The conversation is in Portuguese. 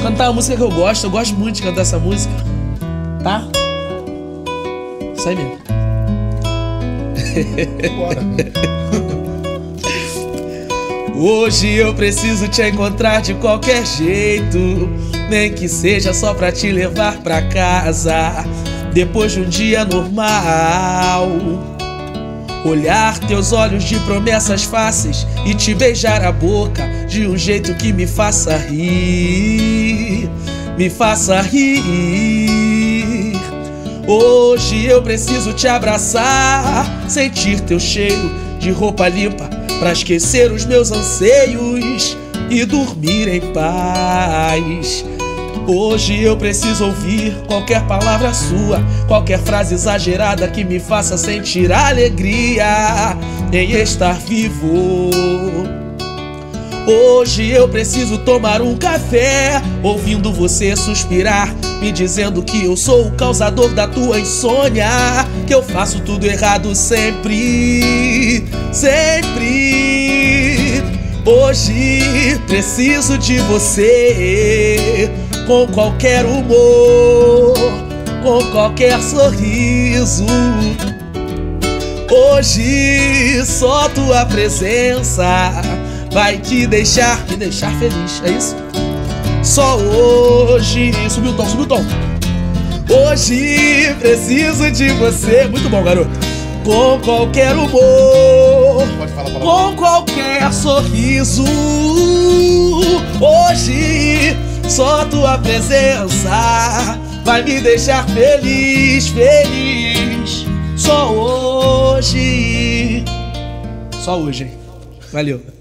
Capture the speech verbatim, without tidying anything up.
Cantar a música que eu gosto. Eu gosto muito de cantar essa música. Tá? Isso aí mesmo. Bora. Hoje eu preciso te encontrar de qualquer jeito, nem que seja só pra te levar pra casa. Depois de um dia normal, olhar teus olhos de promessas fáceis e te beijar a boca de um jeito que me faça rir, me faça rir. Hoje eu preciso te abraçar, sentir teu cheiro de roupa limpa pra esquecer os meus anseios e dormir em paz. Hoje eu preciso ouvir qualquer palavra sua, qualquer frase exagerada que me faça sentir alegria em estar vivo. Hoje eu preciso tomar um café, ouvindo você suspirar, me dizendo que eu sou o causador da tua insônia, que eu faço tudo errado sempre, sempre. Hoje preciso de você, com qualquer humor, com qualquer sorriso. Hoje só tua presença vai te deixar, me deixar feliz, é isso? Só hoje, subiu o tom, subiu o tom. Hoje preciso de você, muito bom, garoto. Com qualquer humor, Pode falar, fala. com qualquer sorriso. Hoje só tua presença vai me deixar feliz, feliz. Só hoje. Só hoje, hein? Valeu.